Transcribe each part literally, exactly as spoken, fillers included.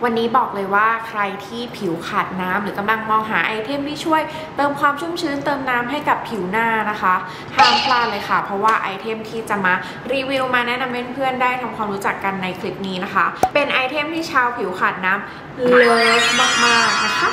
วันนี้บอกเลยว่าใครที่ผิวขาดน้ำหรือกำลังมองหาไอเทมที่ช่วยเติมความชุ่มชื้นเติมน้ำให้กับผิวหน้านะคะห้ามพลาดเลยค่ะเพราะว่าไอเทมที่จะมารีวิวมาแนะนำเพื่อนๆได้ทำความรู้จักกันในคลิปนี้นะคะเป็นไอเทมที่ชาวผิวขาดน้ำเลิฟมากๆนะคะ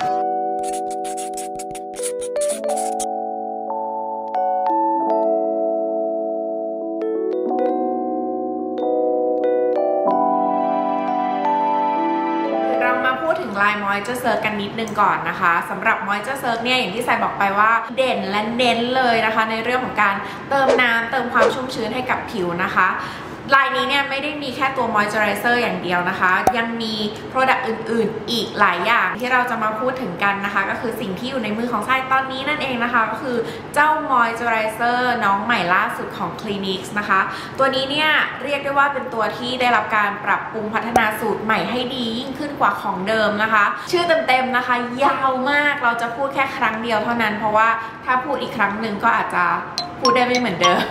ลาย Moisture กันนิดนึงก่อนนะคะสำหรับ Moisture เนี่ยอย่างที่ทรายบอกไปว่าเด่นและเน้นเลยนะคะในเรื่องของการเติมน้ำเติมความชุ่มชื้นให้กับผิวนะคะลายนี้เนี่ยไม่ได้มีแค่ตัว Moisturizer อย่างเดียวนะคะยังมี Product อื่นๆอีกหลายอย่างที่เราจะมาพูดถึงกันนะคะก็คือสิ่งที่อยู่ในมือของทรายตอนนี้นั่นเองนะคะก็คือเจ้า Moisturizer น้องใหม่ล่าสุดของ Clinique นะคะตัวนี้เนี่ยเรียกได้ว่าเป็นตัวที่ได้รับการปรับปรุงพัฒนาสูตรใหม่ให้ดียิ่งขึ้นกว่าของเดิมนะคะชื่อเต็มๆนะคะยาวมากเราจะพูดแค่ครั้งเดียวเท่านั้นเพราะว่าถ้าพูดอีกครั้งหนึ่งก็อาจจะพูดได้ไม่เหมือนเดิม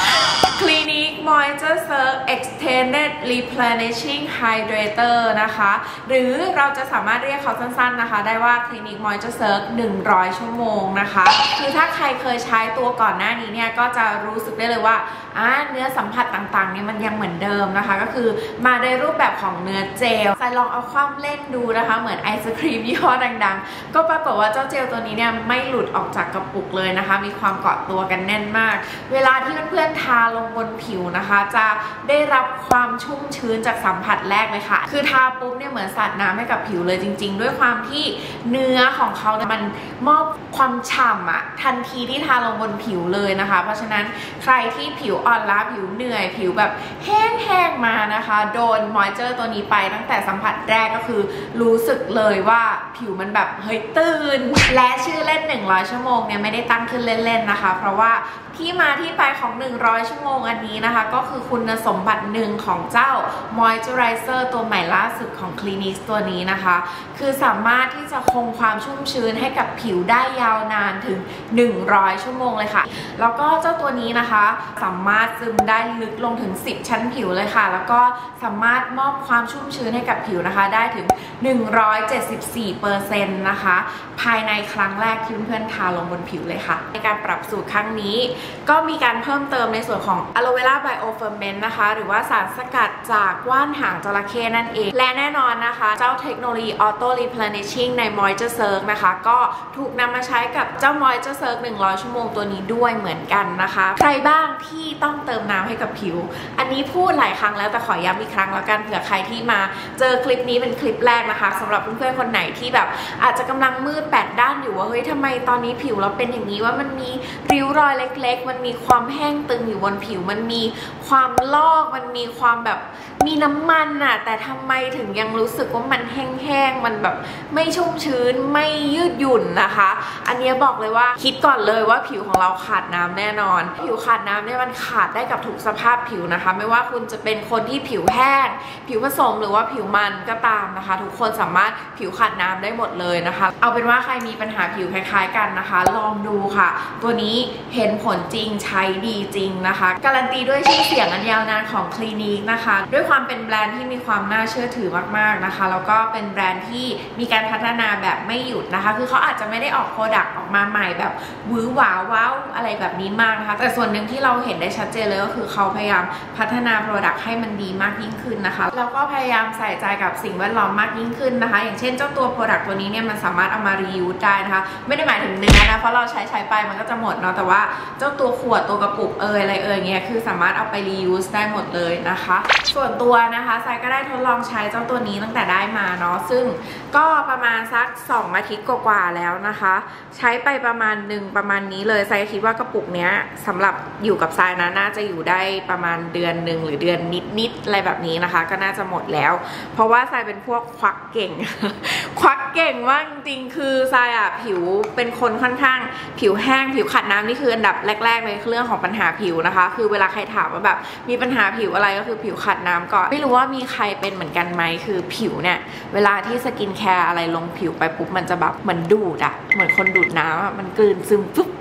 Clinique Moisture Extended Replenishing Hydrator นะคะหรือเราจะสามารถเรียกเขาสั้นๆนะคะได้ว่า Clinique Moisture หนึ่งร้อยชั่วโมงนะคะคือถ้าใครเคยใช้ตัวก่อนหน้านี้เนี่ยก็จะรู้สึกได้เลยว่าอ่าเนื้อสัมผัสต่างๆนี่มันยังเหมือนเดิมนะคะก็คือมาในรูปแบบของเนื้อเจลใส่ลองเอาความเล่นดูนะคะเหมือนไอศครีมยี่ห้อดังๆก็ปรากฏว่าเจ้าเจลตัวนี้เนี่ยไม่หลุดออกจากกระปุกเลยนะคะมีความเกาะตัวกันแน่นมากเวลาที่เพื่อนๆทาลงบนผิวนะคะจะได้รับความชุ่มชื้นจากสัมผัสแรกเลยค่ะคือทาปุ๊บเนี่ยเหมือนสาดน้ำให้กับผิวเลยจริงๆด้วยความที่เนื้อของเขาเนี่ยมันมอบความฉ่ำอะทันทีที่ทาลงบนผิวเลยนะคะเพราะฉะนั้นใครที่ผิวอ่อนล้าผิวเหนื่อยผิวแบบแห้งๆมานะคะโดนมอยเจอร์ตัวนี้ไปตั้งแต่สัมผัสแรกก็คือรู้สึกเลยว่าผิวมันแบบเฮ้ยตื่นและชื่อเล่นหนึ่งร้อยชั่วโมงเนี่ยไม่ได้ตั้งขึ้นเล่นๆนะคะเพราะว่าที่มาที่ไปของหนึ่งร้อยชั่วโมงอันนี้นะคะก็คือคุณสมบัติหนึ่งของเจ้า Moisturizer ตัวใหม่ล่าสุดของ Clinique ตัวนี้นะคะคือสามารถที่จะคงความชุ่มชื้นให้กับผิวได้ยาวนานถึงหนึ่งร้อยชั่วโมงเลยค่ะแล้วก็เจ้าตัวนี้นะคะสามารถซึมได้ลึกลงถึงสิบชั้นผิวเลยค่ะแล้วก็สามารถมอบความชุ่มชื้นให้กับผิวนะคะได้ถึง หนึ่งร้อยเจ็ดสิบสี่เปอร์เซ็นต์ นะคะภายในครั้งแรกที่เพื่อนๆทาลงบนผิวเลยค่ะในการปรับสูตรครั้งนี้ก็มีการเพิ่มเติมในส่วนของ Aloe Vera Bio Ferment นะคะหรือว่าสารสกัดจากว่านหางจระเข้นั่นเองและแน่นอนนะคะเจ้าเทคโนโลยี Auto Replenishing ใน Moisture นะคะก็ถูกนำมาใช้กับเจ้า Moisture หนึ่งร้อยชั่วโมงตัวนี้ด้วยเหมือนกันนะคะใครบ้างที่ต้องเติมน้ำให้กับผิวอันนี้พูดหลายครั้งแล้วแต่ขอย้ำอีกครั้งแล้วกันเผื่อใครที่มาเจอคลิปนี้เป็นคลิปแรกนะคะสำหรับเพื่อนๆคนไหนที่แบบอาจจะกำลังมืดแปดด้านอยู่ว่าเฮ้ยทำไมตอนนี้ผิวเราเป็นอย่างนี้ว่ามันมีริ้วรอยเล็กๆมันมีความแห้งตึงอยู่บนผิวมันมีความลอกมันมีความแบบมีน้ำมันอะแต่ทำไมถึงยังรู้สึกว่ามันแห้งๆมันแบบไม่ชุ่มชื้นไม่ยืดหยุ่นนะคะอันนี้บอกเลยว่าคิดก่อนเลยว่าผิวของเราขาดน้ำแน่นอนผิวขาดน้ำเนี่ยมันขาดได้กับทุกสภาพผิวนะคะไม่ว่าคุณจะเป็นคนที่ผิวแห้งผิวผสมหรือว่าผิวมันก็ตามนะคะทุกคนสามารถผิวขาดน้ำได้หมดเลยนะคะเอาเป็นว่าใครมีปัญหาผิวคล้ายๆกันนะคะลองดูค่ะตัวนี้เห็นผลจริงใช้ดีจริงนะคะการันตีด้วยชื่อเสียงอันยาวนานของ Clinique นะคะด้วยความเป็นแบรนด์ที่มีความน่าเชื่อถือมากๆนะคะแล้วก็เป็นแบรนด์ที่มีการพัฒนาแบบไม่หยุดนะคะคือเขาอาจจะไม่ได้ออกโปรดักต์ออกมาใหม่แบบวื้อหวาว้าวอะไรแบบนี้มากนะคะแต่ส่วนหนึ่งที่เราเห็นได้ชัดเจนเลยก็คือเขาพยายามพัฒนาโปรดักต์ให้มันดีมากยิ่งขึ้นนะคะแล้วก็พยายามใส่ใจกับสิ่งแวดล้อมมากยิ่งขึ้นนะคะอย่างเช่นเจ้าตัวโปรดักต์ตัวนี้เนี่ยมันสามารถเอามารียูสได้นะคะไม่ได้หมายถึงเนื้อนะเพราะเราใช้ใช้ไปมันก็จะหมดเนาะแต่ว่าเจ้าตัวขวดตัวกระปุกเอยอะไรเอยเงี้ยคือสามารถเอาไปรียูสได้หมดเลยนะคะส่วนตัวนะคะทรายก็ได้ทดลองใช้เจ้าตัวนี้ตั้งแต่ได้มาเนาะซึ่งก็ประมาณสักสองอาทิตย์กว่าๆแล้วนะคะใช้ไปประมาณหนึ่งประมาณนี้เลยทรายคิดว่ากระปุกเนี้ยสำหรับอยู่กับทรายนะน่าจะอยู่ได้ประมาณเดือนหนึ่งหรือเดือนนิดๆอะไรแบบนี้นะคะก็น่าจะหมดแล้วเพราะว่าทรายเป็นพวกควักเก่ง ควักเก่งมากจริงๆคือทรายอะผิวเป็นคนค่อนข้างผิวแห้งผิวขาดน้ำนี่คืออันดับแรกๆเลยเรื่องของปัญหาผิวนะคะคือเวลาใครถามว่าแบบมีปัญหาผิวอะไรก็คือผิวขาดน้ำก่อนไม่รู้ว่ามีใครเป็นเหมือนกันไหมคือผิวเนี่ยเวลาที่สกินแคร์อะไรลงผิวไปปุ๊บมันจะแบบเหมือนดูดอะเหมือนคนดูดน้ำอะมันกลืนซึมปุ๊บ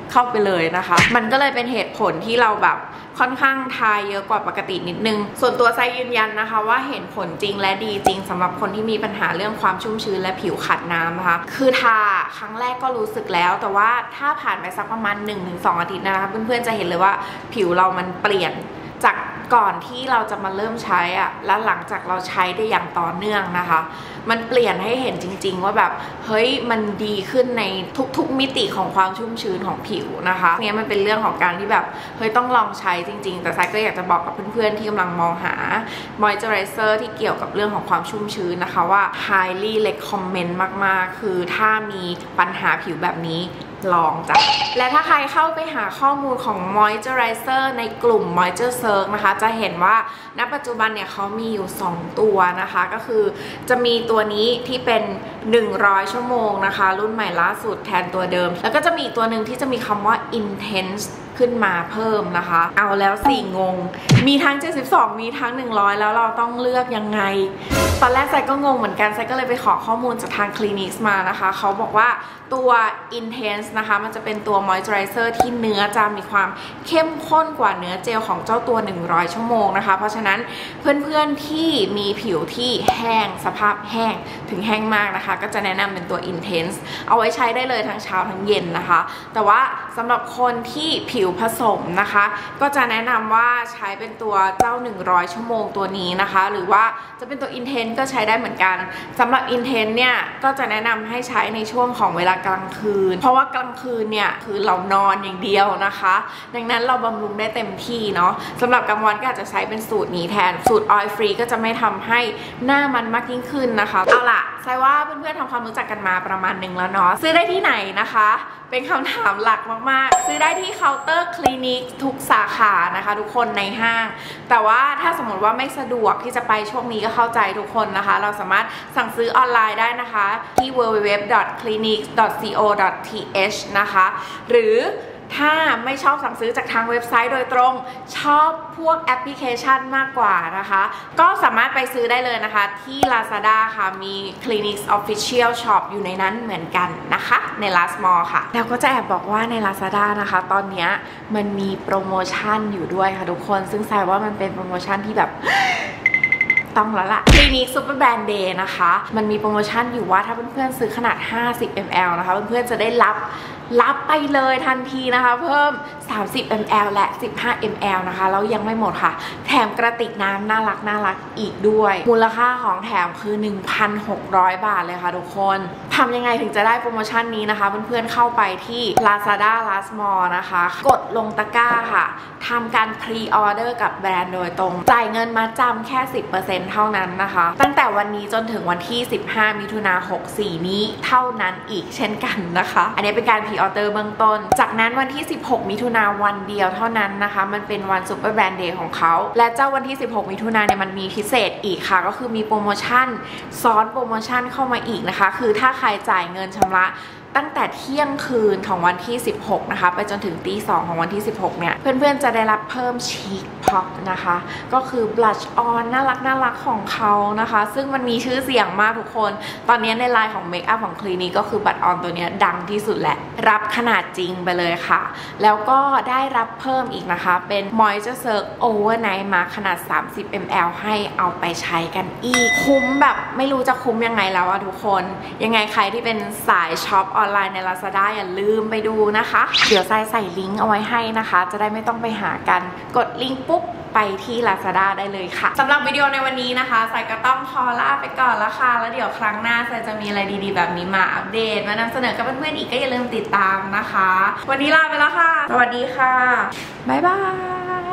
เข้าไปเลยนะคะมันก็เลยเป็นเหตุผลที่เราแบบค่อนข้างทาเยอะกว่าปกตินิดนึงส่วนตัวไซยืนยันนะคะว่าเห็นผลจริงและดีจริงสำหรับคนที่มีปัญหาเรื่องความชุ่มชื้นและผิวขัดน้ำนะคะคือทาครั้งแรกก็รู้สึกแล้วแต่ว่าถ้าผ่านไปสักประมาณ หนึ่งถึงสอง อาทิตย์นะคะเพื่อนๆจะเห็นเลยว่าผิวเรามันเปลี่ยนจากก่อนที่เราจะมาเริ่มใช้อ่ะแล้วหลังจากเราใช้ได้อย่างต่อเนื่องนะคะมันเปลี่ยนให้เห็นจริงๆว่าแบบเฮ้ยมันดีขึ้นในทุกๆมิติของความชุ่มชื้นของผิวนะคะเนี่ยมันเป็นเรื่องของการที่แบบเฮ้ยต้องลองใช้จริงๆแต่ไซก็อยากจะบอกกับเพื่อนๆที่กำลังมองหามอยเจอไรเซอร์ที่เกี่ยวกับเรื่องของความชุ่มชื้นนะคะว่า highly recommend มากๆคือถ้ามีปัญหาผิวแบบนี้ลองจ้ะและถ้าใครเข้าไปหาข้อมูลของ Moisturizer ในกลุ่ม Moisture Search นะคะจะเห็นว่าณปัจจุบันเนี่ยเขามีอยู่สองตัวนะคะก็คือจะมีตัวนี้ที่เป็นหนึ่งร้อยชั่วโมงนะคะรุ่นใหม่ล่าสุดแทนตัวเดิมแล้วก็จะมีตัวหนึ่งที่จะมีคำว่า Intense ขึ้นมาเพิ่มนะคะเอาแล้วสี่งงมีทั้งเจ็ดสิบสองมีทั้งหนึ่งร้อยแล้วเราต้องเลือกยังไงตอนแรกไซก็งงเหมือนกันไซก็เลยไปขอข้อมูลจากทางคลินิกมานะคะเขาบอกว่าตัว Intense นะคะมันจะเป็นตัว Moisturizer ที่เนื้อจะมีความเข้มข้นกว่าเนื้อเจลของเจ้าตัวหนึ่งร้อยชั่วโมงนะคะเพราะฉะนั้นเพื่อนๆที่มีผิวที่แห้งสภาพแห้งถึงแห้งมากนะคะก็จะแนะนำเป็นตัว Intense เอาไว้ใช้ได้เลยทั้งเช้าทั้งเย็นนะคะแต่ว่าสำหรับคนที่ผิวผสมนะคะก็จะแนะนำว่าใช้เป็นตัวเจ้าหนึ่งร้อยชั่วโมงตัวนี้นะคะหรือว่าจะเป็นตัว Intense ก็ใช้ได้เหมือนกันสำหรับ Intense เนี่ยก็จะแนะนำให้ใช้ในช่วงของเวลากลางคืนเพราะว่ากลางคืนเนี่ยคือเรานอนอย่างเดียวนะคะดังนั้นเราบำรุงได้เต็มที่เนาะสำหรับกลางวันก็อาจจะใช้เป็นสูตรนี้แทนสูตร Oil Free ก็จะไม่ทำให้หน้ามันมากยิ่งขึ้นนะคะเอาล่ะใช่ว่าเพื่อนๆทำความรู้จักกันมาประมาณหนึ่งแล้วเนาะซื้อได้ที่ไหนนะคะเป็นคำถามหลักมากๆซื้อได้ที่เคาน์เตอร์คลินิกทุกสาขานะคะทุกคนในห้างแต่ว่าถ้าสมมติว่าไม่สะดวกที่จะไปช่วงนี้ก็เข้าใจทุกคนนะคะเราสามารถสั่งซื้อออนไลน์ได้นะคะที่ ดับเบิลยู ดับเบิลยู ดับเบิลยู ดอท คลินิก ดอท ซี โอ ดอท ที เอช นะคะหรือถ้าไม่ชอบสั่งซื้อจากทางเว็บไซต์โดยตรงชอบพวกแอปพลิเคชันมากกว่านะคะก็สามารถไปซื้อได้เลยนะคะที่ Lazada ค่ะมี Clinics Official Shop อยู่ในนั้นเหมือนกันนะคะใน Last Mall ค่ะแล้วก็จะแอบบอกว่าใน Lazada นะคะตอนนี้มันมีโปรโมชั่นอยู่ด้วยค่ะทุกคนซึ่งแสดงว่ามันเป็นโปรโมชั่นที่แบบต้องแล้วล่ะ Clinique Super Brand Day นะคะมันมีโปรโมชั่นอยู่ว่าถ้าเพื่อนๆซื้อขนาดห้าสิบมิลลิลิตร นะคะเพื่อนๆจะได้รับรับไปเลยทันทีนะคะเพิ่มสามสิบมิลลิลิตร และสิบห้ามิลลิลิตร นะคะแล้วยังไม่หมดค่ะแถมกระติกน้ำน่ารักน่ารักอีกด้วยมูลค่าของแถมคือ หนึ่งพันหกร้อย บาทเลยค่ะทุกคนทำยังไงถึงจะได้โปรโมชั่นนี้นะคะเพื่อนๆเข้าไปที่ Lazada Last Mall นะคะกดลงตะกร้าค่ะทำการพรีออเดอร์กับแบรนด์โดยตรงจ่ายเงินมาจำแค่ สิบเปอร์เซ็นต์ เท่านั้นนะคะตั้งแต่วันนี้จนถึงวันที่สิบห้ามิถุนายนหกสี่นี้เท่านั้นอีกเช่นกันนะคะอันนี้เป็นการพรีออเดอร์เบื้องต้นจากนั้นวันที่สิบหกมิถุนายนวันเดียวเท่านั้นนะคะมันเป็นวันซุปเปอร์แบรนด์เดย์ของเขาและเจ้าวันที่สิบหกมิถุนายนเนี่ยมันมีพิเศษอีกค่ะก็คือมีโปรโมชั่นซ้อนโปรโมชั่นเข้ามาอีกนะคะคือถ้าใครจ่ายเงินชำระตั้งแต่เที่ยงคืนของวันที่สิบหกนะคะไปจนถึงตีสองของวันที่สิบหกเนี่ยเพื่อนๆจะได้รับเพิ่มชีคพ็อปนะคะก็คือบลัชออนน่ารักน่ารักของเขานะคะซึ่งมันมีชื่อเสียงมากทุกคนตอนนี้ในไลน์ของเมคอัพของคลินิกก็คือบัตรออนตัวนี้ดังที่สุดแหละรับขนาดจริงไปเลยค่ะแล้วก็ได้รับเพิ่มอีกนะคะเป็น Moisture Search Overnight Mask ขนาดสามสิบมิลลิลิตร ให้เอาไปใช้กันอีกคุ้มแบบไม่รู้จะคุ้มยังไงแล้วอะทุกคนยังไงใครที่เป็นสายช็อปออนไลน์ใน Lazada อย่าลืมไปดูนะคะเดี๋ยวใส่ใส่ลิงก์เอาไว้ให้นะคะจะได้ไม่ต้องไปหากันกดลิงก์ปุ๊บไปที่ Lazada ได้เลยค่ะสำหรับวิดีโอในวันนี้นะคะใส่ก็ต้องขอลาไปก่อนละค่ะแล้วเดี๋ยวครั้งหน้าใส่จะมีอะไรดีๆแบบนี้มาอัปเดตมานำเสนอกับเพื่อนๆอีกก็อย่าลืมติดตามนะคะวันนี้ลาไปแล้วค่ะสวัสดีค่ะบ๊ายบาย